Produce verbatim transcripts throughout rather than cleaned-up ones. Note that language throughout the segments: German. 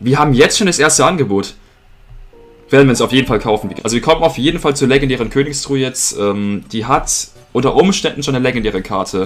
Wir haben jetzt schon das erste Angebot. Werden wir uns auf jeden Fall kaufen. Also wir kommen auf jeden Fall zur legendären Königstruhe jetzt. Ähm, die hat unter Umständen schon eine legendäre Karte.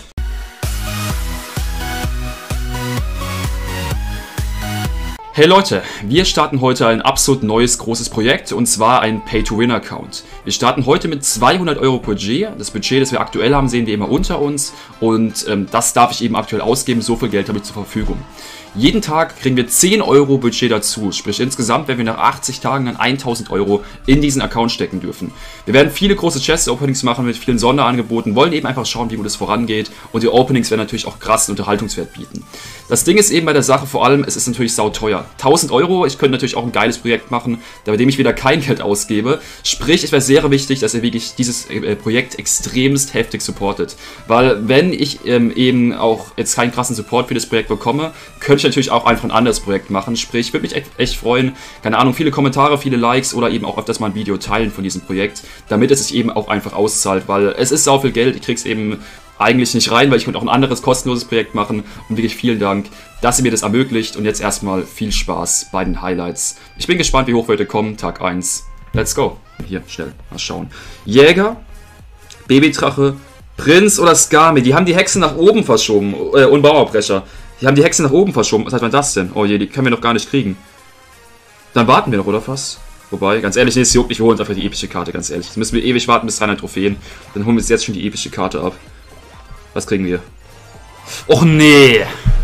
Hey Leute, wir starten heute ein absolut neues, großes Projekt, und zwar ein Pay-to-Win-Account. Wir starten heute mit zweihundert Euro Budget. Das Budget, das wir aktuell haben, sehen wir immer unter uns, und ähm, das darf ich eben aktuell ausgeben. So viel Geld habe ich zur Verfügung. Jeden Tag kriegen wir zehn Euro Budget dazu, sprich insgesamt werden wir nach achtzig Tagen dann tausend Euro in diesen Account stecken dürfen. Wir werden viele große Chest-Openings machen mit vielen Sonderangeboten, wollen eben einfach schauen, wie gut es vorangeht, und die Openings werden natürlich auch krassen Unterhaltungswert bieten. Das Ding ist eben bei der Sache vor allem, es ist natürlich sauteuer. tausend Euro, ich könnte natürlich auch ein geiles Projekt machen, bei dem ich wieder kein Geld ausgebe. Sprich, es wäre sehr wichtig, dass ihr wirklich dieses äh, Projekt extremst heftig supportet. Weil wenn ich ähm, eben auch jetzt keinen krassen Support für das Projekt bekomme, könnte ich natürlich auch einfach ein anderes Projekt machen. Sprich, würde mich echt, echt freuen, keine Ahnung, viele Kommentare, viele Likes oder eben auch öfters mal ein Video teilen von diesem Projekt, damit es sich eben auch einfach auszahlt, weil es ist sau viel Geld, ich krieg's eben eigentlich nicht rein, weil ich könnte auch ein anderes kostenloses Projekt machen, und wirklich vielen Dank, dass ihr mir das ermöglicht, und jetzt erstmal viel Spaß bei den Highlights. Ich bin gespannt, wie hoch wir heute kommen, Tag eins. Let's go. Hier, schnell, mal schauen. Jäger, Babydrache, Prinz oder Skami, die haben die Hexen nach oben verschoben, äh, und Bauerbrecher. Die haben die Hexen nach oben verschoben. Was hat man das denn? Oh je, die können wir noch gar nicht kriegen. Dann warten wir noch, oder was? Wobei, ganz ehrlich, nee, es juckt nicht, wir holen uns einfach die epische Karte, ganz ehrlich. Jetzt müssen wir ewig warten bis dreihundert Trophäen. Dann holen wir uns jetzt schon die epische Karte ab. Was kriegen wir? Och nee!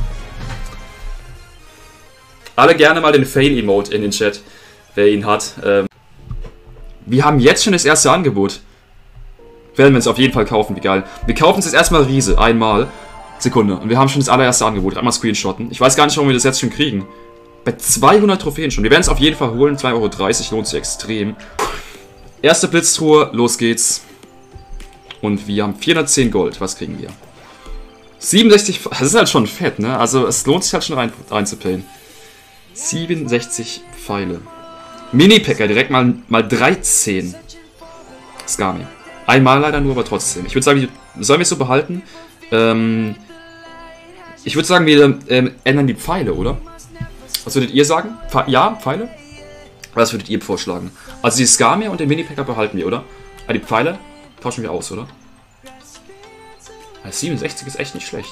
Alle gerne mal den Fail-Emote in den Chat, wer ihn hat. Ähm wir haben jetzt schon das erste Angebot. Werden wir uns auf jeden Fall kaufen, wie geil. Wir kaufen uns jetzt erstmal Riese, einmal. Sekunde, und wir haben schon das allererste Angebot. Einmal screenshotten. Ich weiß gar nicht, warum wir das jetzt schon kriegen. Bei zweihundert Trophäen schon. Wir werden es auf jeden Fall holen. zwei Euro dreißig lohnt sich extrem. Erste Blitztruhe, los geht's. Und wir haben vierhundertzehn Gold. Was kriegen wir? siebenundsechzig, das ist halt schon fett, ne? Also es lohnt sich halt schon rein, reinzuplayen. siebenundsechzig Pfeile. Mini-Packer, direkt mal, mal dreizehn. Skami. Einmal leider nur, aber trotzdem. Ich würde sagen, sollen wir es so behalten? Ähm, ich würde sagen, wir ähm, ändern die Pfeile, oder? Was würdet ihr sagen? Pfe ja, Pfeile? Was würdet ihr vorschlagen? Also die Skami und den Mini-Packer behalten wir, oder? Aber die Pfeile tauschen wir aus, oder? siebenundsechzig ist echt nicht schlecht.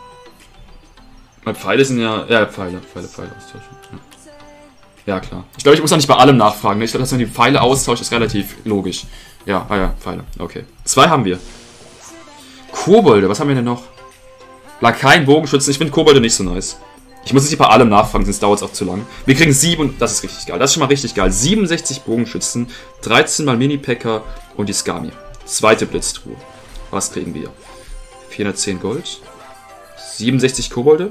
Weil Pfeile sind ja... Ja, Pfeile, Pfeile, Pfeile austauschen. Ja, ja klar. Ich glaube, ich muss auch nicht bei allem nachfragen. Ne? Ich glaube, dass man die Pfeile austauscht, ist relativ logisch. Ja, ah ja, Pfeile. Okay. Zwei haben wir. Kobolde, was haben wir denn noch? Lakaien, Bogenschützen. Ich finde Kobolde nicht so nice. Ich muss nicht bei allem nachfragen, sonst dauert es auch zu lang. Wir kriegen sieben, das ist richtig geil. Das ist schon mal richtig geil. siebenundsechzig Bogenschützen, dreizehn mal Mini-Packer und die Skami. Zweite Blitztruhe. Was kriegen wir? vierhundertzehn Gold. siebenundsechzig Kobolde.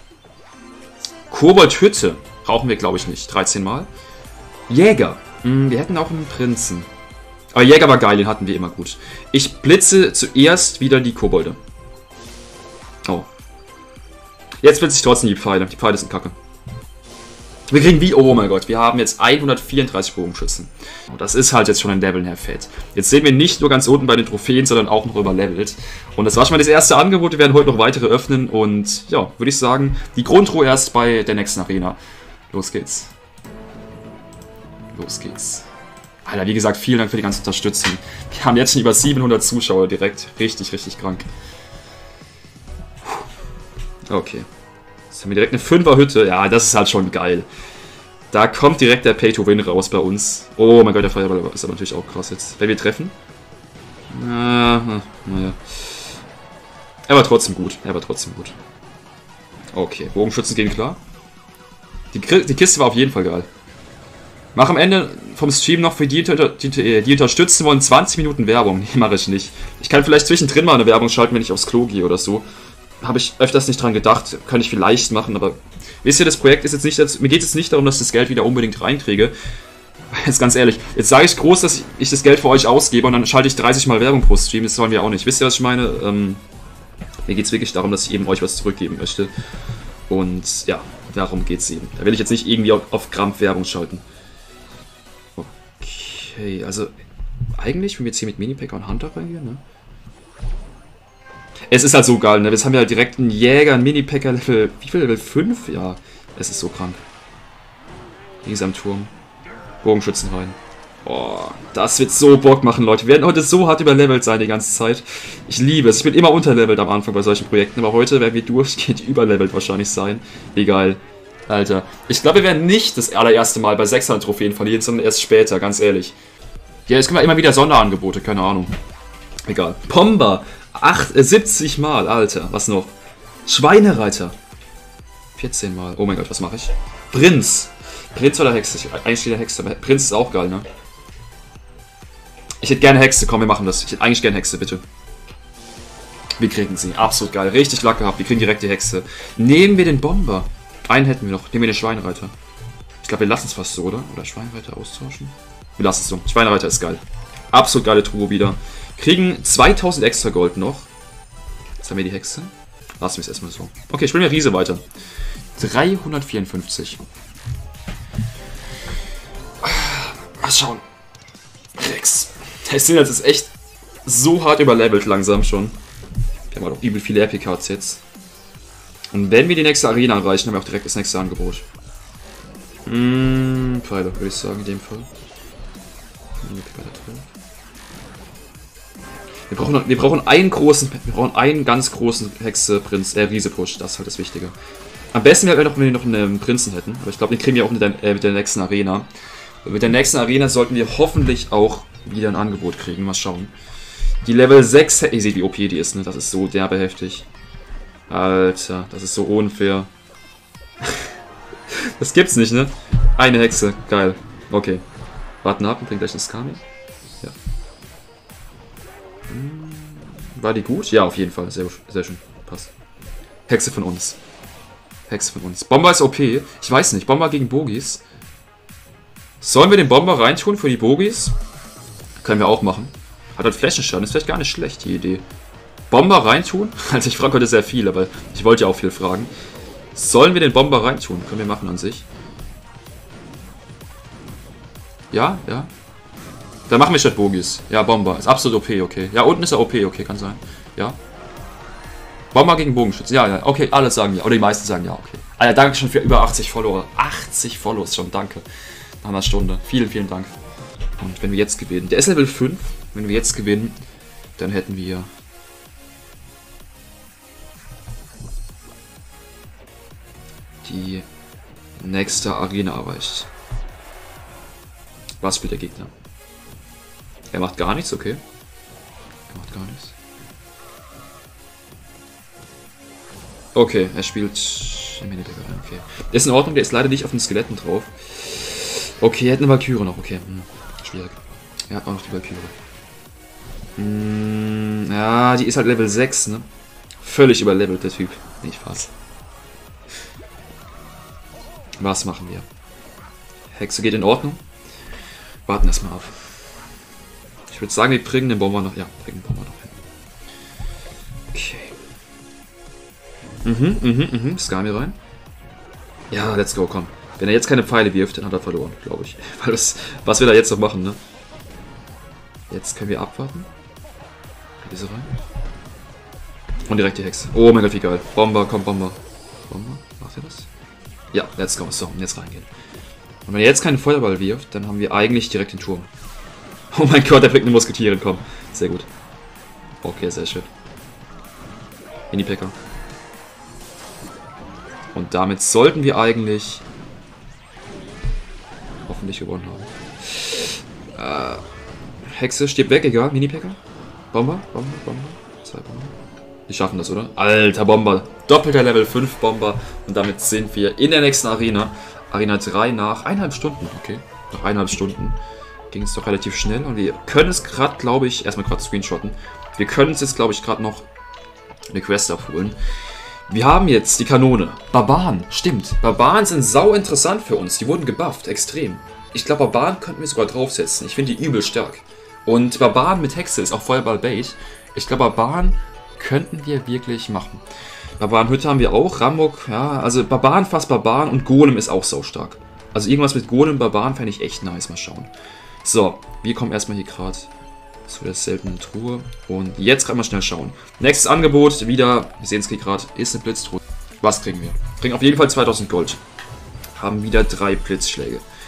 Koboldhütte. Brauchen wir, glaube ich, nicht. dreizehn mal. Jäger. Hm, wir hätten auch einen Prinzen. Aber Jäger war geil, den hatten wir immer gut. Ich blitze zuerst wieder die Kobolde. Oh. Jetzt blitze ich trotzdem die Pfeile. Die Pfeile sind kacke. Wir kriegen wie... Oh mein Gott, wir haben jetzt hundertvierunddreißig Bogenschützen. Oh, das ist halt jetzt schon ein Leveln, Herr Fett. Jetzt sehen wir nicht nur ganz unten bei den Trophäen, sondern auch noch überlevelt. Und das war schon mal das erste Angebot. Wir werden heute noch weitere öffnen. Und ja, würde ich sagen, die Grundruhe erst bei der nächsten Arena. Los geht's. Los geht's. Alter, wie gesagt, vielen Dank für die ganze Unterstützung. Wir haben jetzt schon über siebenhundert Zuschauer direkt. Richtig, richtig krank. Okay. Jetzt haben wir direkt eine Fünfer-Hütte. Ja, das ist halt schon geil. Da kommt direkt der Pay-to-Win raus bei uns. Oh mein Gott, der Feuerball ist aber natürlich auch krass jetzt. Wenn wir treffen. Naja. Er war trotzdem gut. Er war trotzdem gut. Okay, Bogenschützen gehen klar. Die, die Kiste war auf jeden Fall geil. Mach am Ende vom Stream noch für die, die, die unterstützen wollen zwanzig Minuten Werbung. Nee, mache ich nicht. Ich kann vielleicht zwischendrin mal eine Werbung schalten, wenn ich aufs Klo gehe oder so. Habe ich öfters nicht dran gedacht. Kann ich vielleicht machen, aber... Wisst ihr, das Projekt ist jetzt nicht... Mir geht es nicht darum, dass ich das Geld wieder unbedingt reinkriege. Jetzt ganz ehrlich. Jetzt sage ich groß, dass ich das Geld für euch ausgebe und dann schalte ich dreißig Mal Werbung pro Stream. Das wollen wir auch nicht. Wisst ihr, was ich meine? Ähm, mir geht es wirklich darum, dass ich eben euch was zurückgeben möchte. Und ja, darum geht es eben. Da will ich jetzt nicht irgendwie auf, auf Krampf Werbung schalten. Okay, also eigentlich, wenn wir jetzt hier mit Mini-Packer und Hunter reingehen, ne? Es ist halt so geil, ne? Jetzt haben wir halt direkt einen Jäger, einen Mini-Packer, Level, wie viel, Level fünf? Ja, es ist so krank. Die ist am Turm. Bogenschützen rein. Boah, das wird so Bock machen, Leute. Wir werden heute so hart überlevelt sein die ganze Zeit. Ich liebe es. Ich bin immer unterlevelt am Anfang bei solchen Projekten, aber heute werden wir durchgehend überlevelt wahrscheinlich sein. Wie geil. Alter. Ich glaube, wir werden nicht das allererste Mal bei sechshundert Trophäen verlieren, sondern erst später, ganz ehrlich. Ja, jetzt können wir immer wieder Sonderangebote, keine Ahnung. Egal. Pomba. acht, äh, siebzig Mal, Alter. Was noch? Schweinereiter. vierzehn Mal. Oh mein Gott, was mache ich? Prinz. Prinz oder Hexe? Eigentlich steht der Hexe. Prinz ist auch geil, ne? Ich hätte gerne Hexe. Komm, wir machen das. Ich hätte eigentlich gerne Hexe, bitte. Wir kriegen sie. Absolut geil. Richtig Lack gehabt. Wir kriegen direkt die Hexe. Nehmen wir den Bomber. Einen hätten wir noch. Nehmen wir den Schweinreiter. Ich glaube, wir lassen es fast so, oder? Oder Schweinreiter austauschen? Wir lassen es so. Schweinreiter ist geil. Absolut geile Truhe wieder. Kriegen zweitausend extra Gold noch. Jetzt haben wir die Hexe. Lassen wir es erstmal so. Okay, spielen wir Riese weiter. dreihundertvierundfünfzig. Mal schauen. Rex. Der Sinners ist echt so hart überlevelt langsam schon. Wir haben auch übel viele Epic Cards jetzt. Und wenn wir die nächste Arena erreichen, haben wir auch direkt das nächste Angebot. Mmh, Pfeile, würde ich sagen, in dem Fall. Wir brauchen, wir brauchen einen großen, wir brauchen einen ganz großen Hexe, Prinz, äh, Riese-Push. Das ist halt das Wichtige. Am besten wäre noch, wenn wir noch einen Prinzen hätten. Aber ich glaube, den kriegen wir auch mit der, äh, mit der nächsten Arena. Und mit der nächsten Arena sollten wir hoffentlich auch wieder ein Angebot kriegen. Mal schauen. Die Level sechs, ihr seht, wie O P die ist, ne? Das ist so derbe heftig. Alter, das ist so unfair. Das gibt's nicht, ne? Eine Hexe, geil. Okay. Warten ab und bringen gleich ein Skami. Ja. War die gut? Ja, auf jeden Fall. Sehr, sehr schön. Passt. Hexe von uns. Hexe von uns. Bomber ist O P. Ich weiß nicht. Bomber gegen Bogies. Sollen wir den Bomber reintun für die Bogies? Können wir auch machen. Hat halt Flächenschaden. Ist vielleicht gar nicht schlecht, die Idee. Bomber reintun? Also ich frage heute sehr viel, aber ich wollte ja auch viel fragen. Sollen wir den Bomber reintun? Können wir machen an sich. Ja, ja. Dann machen wir statt Bogies. Ja, Bomber. Ist absolut O P, okay. Ja, unten ist er O P, okay, kann sein. Ja. Bomber gegen Bogenschütze. Ja, ja, okay, alle sagen ja. Oder die meisten sagen ja, okay. Alter, danke schon für über achtzig Follower. achtzig Follows schon, danke. Nach einer Stunde. Vielen, vielen Dank. Und wenn wir jetzt gewinnen. Der ist Level fünf. Wenn wir jetzt gewinnen, dann hätten wir... die nächste Arena erreicht. Was spielt der Gegner? Er macht gar nichts, okay. Er macht gar nichts. Okay, er spielt... Okay. Der ist in Ordnung, der ist leider nicht auf den Skeletten drauf. Okay, er hat eine Valkyrie noch, okay. Hm, schwierig. Er hat auch noch die Valkyrie. Hm, ja, die ist halt Level sechs, ne? Völlig überlevelt, der Typ. Nicht Spaß. Was machen wir? Hexe geht in Ordnung. Warten erstmal ab. Ich würde sagen, wir bringen den Bomber noch. Ja, bringen den Bomber noch hin. Okay. Mhm, mhm, mhm. Skami rein. Ja, let's go, komm. Wenn er jetzt keine Pfeile wirft, dann hat er verloren, glaube ich. Weil das, was wir da jetzt noch machen, ne? Jetzt können wir abwarten. Diese rein. Und direkt die Hexe. Oh mein Gott, wie geil. Bomber, komm, Bomber. Bomber, macht er das? Ja, let's go. So, und jetzt reingehen. Und wenn er jetzt keinen Feuerball wirft, dann haben wir eigentlich direkt den Turm. Oh mein Gott, der bringt eine Musketierin, komm. Sehr gut. Okay, sehr schön. Mini-Packer. Und damit sollten wir eigentlich hoffentlich gewonnen haben. Äh, Hexe stirbt weg, egal. Mini-Packer. Bomber, Bomber, Bomber. Zwei Bomber. Die schaffen das, oder? Alter Bomber. Doppelter Level fünf Bomber. Und damit sind wir in der nächsten Arena. Arena drei nach eineinhalb Stunden. Okay, nach eineinhalb Stunden ging es doch relativ schnell. Und wir können es gerade, glaube ich, erstmal gerade screenshotten. Wir können es jetzt, glaube ich, gerade noch eine Quest abholen. Wir haben jetzt die Kanone. Barbaren, stimmt. Barbaren sind sau interessant für uns. Die wurden gebufft, extrem. Ich glaube, Barbaren könnten wir sogar draufsetzen. Ich finde die übel stark. Und Barbaren mit Hexe ist auch Feuerball-Bait. Ich glaube, Barbaren könnten wir wirklich machen. Barbarenhütte haben wir auch, Rambock, ja, also Barbaren, fast Barbaren und Golem ist auch sau stark. Also irgendwas mit Golem und Barbaren fände ich echt nice, mal schauen. So, wir kommen erstmal hier gerade zu der seltenen Truhe und jetzt kann man schnell schauen. Nächstes Angebot, wieder, wir sehen es gerade, ist eine Blitztruhe. Was kriegen wir? Kriegen auf jeden Fall zweitausend Gold. Haben wieder drei Blitzschläge.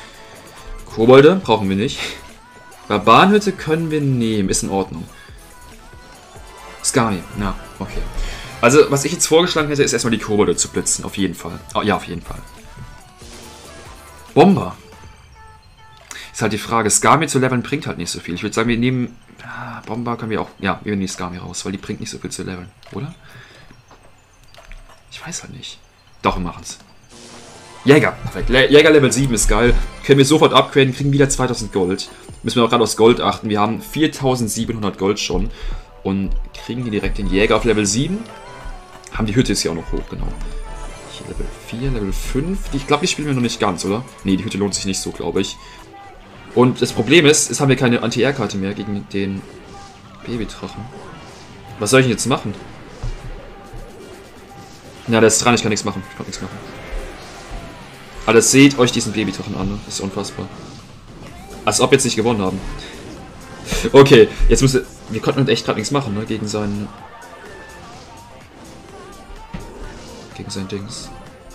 Kobolde brauchen wir nicht. Barbarenhütte können wir nehmen. Ist in Ordnung. Skami. Na, okay. Also, was ich jetzt vorgeschlagen hätte, ist erstmal die Kobolde zu blitzen. Auf jeden Fall. Oh, ja, auf jeden Fall. Bomber. Ist halt die Frage. Skami zu leveln bringt halt nicht so viel. Ich würde sagen, wir nehmen... Ah, Bomber können wir auch... Ja, wir nehmen die Skami raus, weil die bringt nicht so viel zu leveln. Oder? Ich weiß halt nicht. Doch, wir machen's. Jäger. Perfekt. Le Jäger Level sieben ist geil. Können wir sofort upgraden, kriegen wieder zweitausend Gold. Müssen wir auch gerade aufs Gold achten. Wir haben viertausendsiebenhundert Gold schon. Und kriegen hier direkt den Jäger auf Level sieben. Haben die Hütte ist ja auch noch hoch, genau. Hier Level vier, Level fünf. Ich glaube, die spielen wir noch nicht ganz, oder? Ne, die Hütte lohnt sich nicht so, glaube ich. Und das Problem ist, jetzt haben wir keine Anti-Air-Karte mehr gegen den Babydrachen. Was soll ich denn jetzt machen? Ja, der ist dran, ich kann nichts machen. Ich kann nichts machen. Aber seht euch diesen Babydrachen an, ne? Das ist unfassbar. Als ob wir jetzt nicht gewonnen haben. Okay, jetzt müssen wir... Wir konnten echt gerade nichts machen, ne? Gegen seinen... Gegen sein Dings.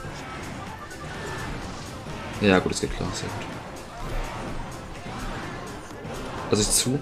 Ja gut, es geht klar, sehr gut. Lass ich zu.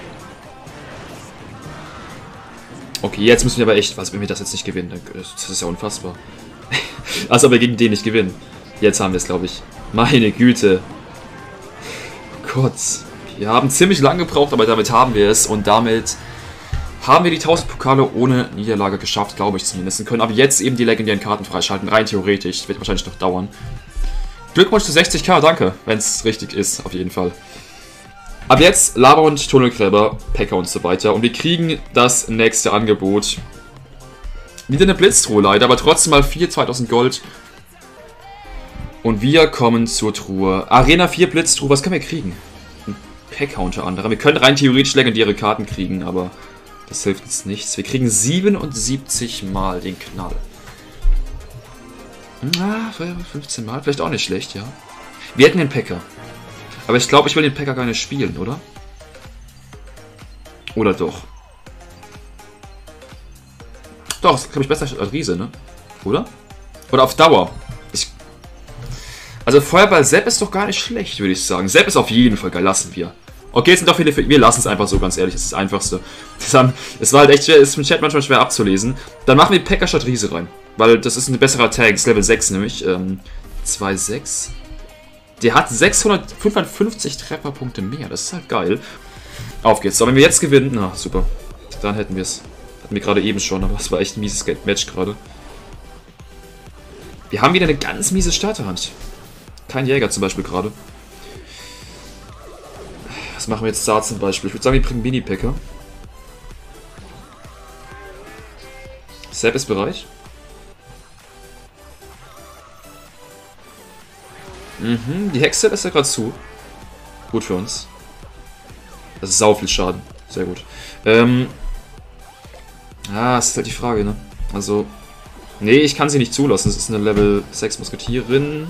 Okay, jetzt müssen wir aber echt... Was, wenn wir das jetzt nicht gewinnen? Das ist ja unfassbar. Als ob wir gegen den nicht gewinnen. Jetzt haben wir es, glaube ich. Meine Güte. Gott. Wir haben ziemlich lange gebraucht, aber damit haben wir es. Und damit haben wir die tausend Pokale ohne Niederlage geschafft, glaube ich zumindest. Und können aber jetzt eben die legendären Karten freischalten. Rein theoretisch. Wird wahrscheinlich noch dauern. Glückwunsch zu sechzigtausend, danke. Wenn es richtig ist, auf jeden Fall. Ab jetzt Labyrinth, Tunnelgräber, Packer und so weiter. Und wir kriegen das nächste Angebot. Wieder eine Blitztruhe leider, aber trotzdem mal vier, zweitausend Gold. Und wir kommen zur Truhe. Arena vier Blitztruhe, was können wir kriegen? Ein Packer unter anderem. Wir können rein theoretisch legendäre Karten kriegen, aber das hilft uns nichts. Wir kriegen siebenundsiebzig Mal den Knall. Ah, fünfzehn Mal, vielleicht auch nicht schlecht, ja. Wir hätten den Packer. Aber ich glaube, ich will den Packer gar nicht spielen, oder? Oder doch? Doch, das ist, glaube ich, besser als Riese, ne? Oder? Oder auf Dauer. Ich also Feuerball Sepp ist doch gar nicht schlecht, würde ich sagen. Sepp ist auf jeden Fall geil, lassen wir. Okay, es sind doch viele... Wir lassen es einfach so, ganz ehrlich. Das ist das Einfachste. Das haben, es war halt echt schwer, ist im Chat manchmal schwer abzulesen. Dann machen wir Packer statt Riese rein. Weil das ist ein besserer Tag. Das ist Level sechs nämlich. Ähm, zwei Komma sechs. Der hat sechshundertfünfundfünfzig Trefferpunkte mehr. Das ist halt geil. Auf geht's. So, wenn wir jetzt gewinnen... Na, super. Dann hätten wir es. Hatten wir gerade eben schon, aber es war echt ein mieses Match gerade. Wir haben wieder eine ganz miese Starterhand. Kein Jäger zum Beispiel gerade. Was machen wir jetzt da zum Beispiel? Ich würde sagen, wir bringen Mini-Packer. Sepp ist bereit. Mhm, die Hexe lässt ja gerade zu. Gut für uns. Das ist sau viel Schaden. Sehr gut. Ähm. Ah, das ist halt die Frage, ne? Also. Nee, ich kann sie nicht zulassen. Das ist eine Level sechs Musketierin.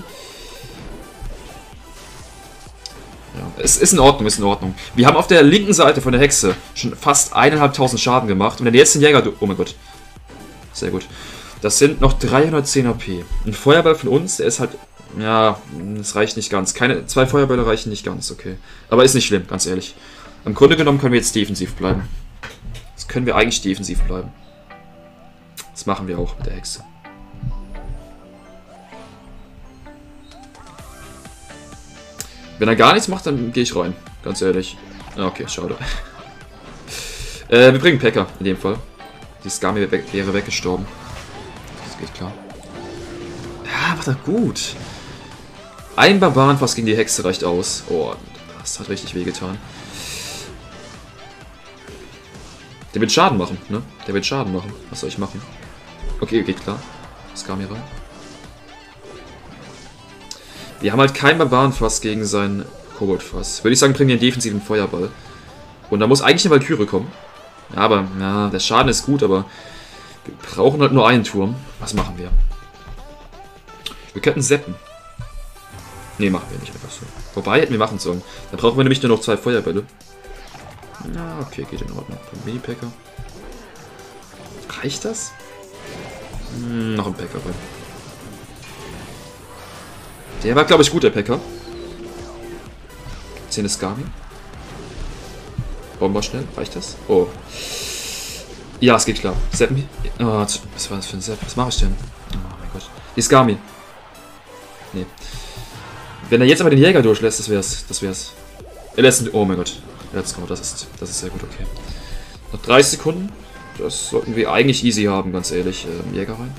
Ja, es ist in Ordnung, ist in Ordnung. Wir haben auf der linken Seite von der Hexe schon fast eineinhalbtausend Schaden gemacht. Und wenn jetzt den Jäger... Oh mein Gott. Sehr gut. Das sind noch dreihundertzehn A P. Ein Feuerball von uns, der ist halt... Ja, das reicht nicht ganz. Keine, zwei Feuerbälle reichen nicht ganz, okay. Aber ist nicht schlimm, ganz ehrlich. Im Grunde genommen können wir jetzt defensiv bleiben. Jetzt können wir eigentlich defensiv bleiben. Das machen wir auch mit der Hexe. Wenn er gar nichts macht, dann gehe ich rein. Ganz ehrlich. Okay, schade. äh, wir bringen Packer in dem Fall. Die Skami wäre weggestorben. Das geht klar. Ja, macht er gut. Ein Barbaren fast gegen die Hexe reicht aus. Oh, das hat richtig wehgetan. Der wird Schaden machen, ne? Der wird Schaden machen. Was soll ich machen? Okay, geht klar. Skami rein. Wir haben halt kein Barbarenfass gegen sein Koboldfass. Würde ich sagen, bringen wir einen defensiven Feuerball. Und da muss eigentlich eine Valkyrie kommen. Ja, aber, ja, der Schaden ist gut, aber wir brauchen halt nur einen Turm. Was machen wir? Wir könnten seppen. Ne, machen wir nicht einfach so. Wobei, hätten wir machen sollen. Dann brauchen wir nämlich nur noch zwei Feuerbälle. Na, okay, geht in Ordnung. Mini-Packer. Reicht das? Hm, noch ein Packer rein. Der war, glaube ich, gut, der Packer. Jetzt hier eine Skami. Bomber schnell, reicht das? Oh. Ja, es geht klar. Sepp. Oh, was war das für ein Sepp? Was mache ich denn? Oh mein Gott. Die Skami. Nee. Wenn er jetzt aber den Jäger durchlässt, das wär's. Das wär's. Er lässt. Oh mein Gott. Let's go. Das ist, das ist sehr gut, okay. Noch dreißig Sekunden. Das sollten wir eigentlich easy haben, ganz ehrlich. Ähm, Jäger rein.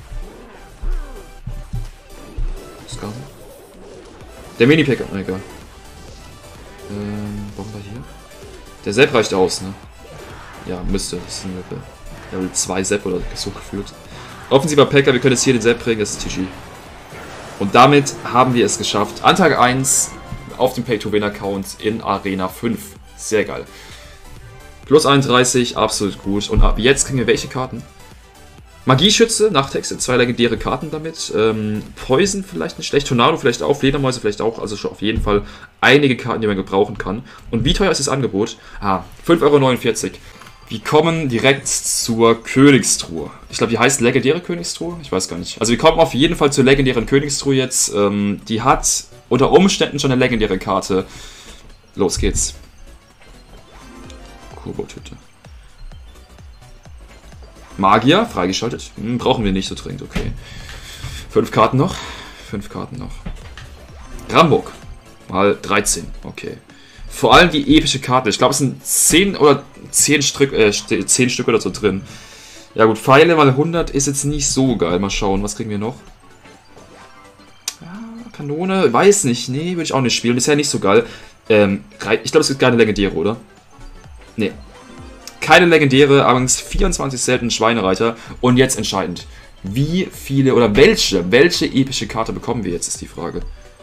Skami. Der Mini-Packer. Oh, egal. Ähm, Bomber hier. Der Sepp reicht aus, ne? Ja, müsste. Das ist ein Level, Level zwei Sepp oder so gefühlt. Offensiver Packer, wir können jetzt hier den Sepp bringen, das ist T G. Und damit haben wir es geschafft. An Tag eins auf dem Pay-to-Win-Account in Arena fünf. Sehr geil. Plus einunddreißig, absolut gut. Und ab jetzt kriegen wir welche Karten? Magieschütze, Nachttexte, zwei legendäre Karten damit. Ähm, Poison vielleicht nicht schlecht, Tornado vielleicht auch, Fledermäuse vielleicht auch. Also schon auf jeden Fall einige Karten, die man gebrauchen kann. Und wie teuer ist das Angebot? Ah, fünf Euro neunundvierzig. Wir kommen direkt zur Königstruhe. Ich glaube, die heißt legendäre Königstruhe. Ich weiß gar nicht. Also wir kommen auf jeden Fall zur legendären Königstruhe jetzt. Ähm, die hat unter Umständen schon eine legendäre Karte. Los geht's. Koboldhütte. Magier, freigeschaltet. Hm, brauchen wir nicht so dringend, okay. Fünf Karten noch. Fünf Karten noch. Ramburg. Mal dreizehn, okay. Vor allem die epische Karte. Ich glaube, es sind zehn oder zehn Stück, äh, zehn Stück oder so drin. Ja gut, Pfeile mal hundert ist jetzt nicht so geil. Mal schauen, was kriegen wir noch? Ja, Kanone, weiß nicht. Nee, würde ich auch nicht spielen. Bisher nicht so geil. Ähm, ich glaube, es gibt keine legendäre, oder? Nee. Keine legendäre, allerdings vierundzwanzig seltene Schweinereiter. Und jetzt entscheidend. Wie viele oder welche, welche epische Karte bekommen wir jetzt, ist die Frage.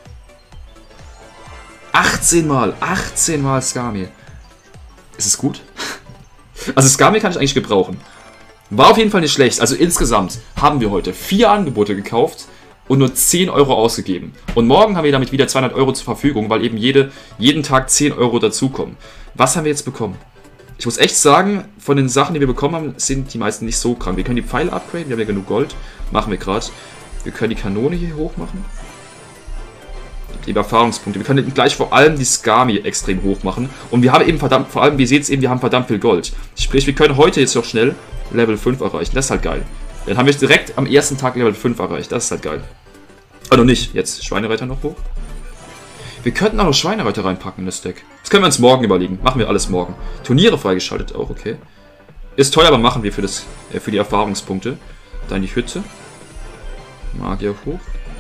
achtzehn Mal, achtzehn Mal Skami. Ist es gut? Also Skami kann ich eigentlich gebrauchen. War auf jeden Fall nicht schlecht. Also insgesamt haben wir heute vier Angebote gekauft und nur zehn Euro ausgegeben. Und morgen haben wir damit wieder zweihundert Euro zur Verfügung, weil eben jede, jeden Tag zehn Euro dazukommen. Was haben wir jetzt bekommen? Ich muss echt sagen, von den Sachen, die wir bekommen haben, sind die meisten nicht so krank. Wir können die Pfeile upgraden, wir haben ja genug Gold. Machen wir gerade. Wir können die Kanone hier hoch machen. Die Erfahrungspunkte. Wir können gleich vor allem die Skami extrem hoch machen. Und wir haben eben verdammt, vor allem, wie ihr seht eben, wir haben verdammt viel Gold. Sprich, wir können heute jetzt noch schnell Level fünf erreichen. Das ist halt geil. Dann haben wir direkt am ersten Tag Level fünf erreicht. Das ist halt geil. Ah, noch nicht. Jetzt Schweinereiter noch hoch. Wir könnten auch noch Schweinereiter reinpacken in das Deck. Das können wir uns morgen überlegen. Machen wir alles morgen. Turniere freigeschaltet auch, okay. Ist teuer, aber machen wir für, das, äh, für die Erfahrungspunkte. Dann die Hütte. Magier hoch.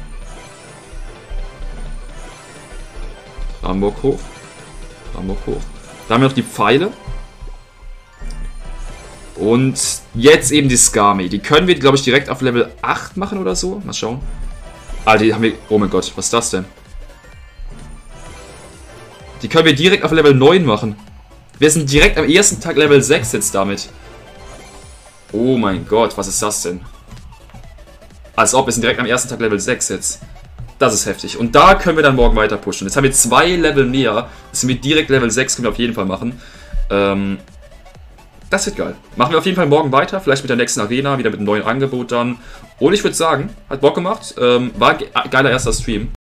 Ramburg hoch. Ramburg hoch. Da haben wir noch die Pfeile. Und jetzt eben die Skami. Die können wir, glaube ich, direkt auf Level acht machen oder so. Mal schauen. Ah, die haben wir... Oh mein Gott, was ist das denn? Die können wir direkt auf Level neun machen. Wir sind direkt am ersten Tag Level sechs jetzt damit. Oh mein Gott, was ist das denn? Als ob, wir sind direkt am ersten Tag Level sechs jetzt. Das ist heftig. Und da können wir dann morgen weiter pushen. Jetzt haben wir zwei Level mehr. Das sind wir direkt Level sechs, können wir auf jeden Fall machen. Ähm, das wird geil. Machen wir auf jeden Fall morgen weiter. Vielleicht mit der nächsten Arena, wieder mit einem neuen Angebot dann. Und ich würde sagen, hat Bock gemacht. Ähm, war ein geiler erster Stream.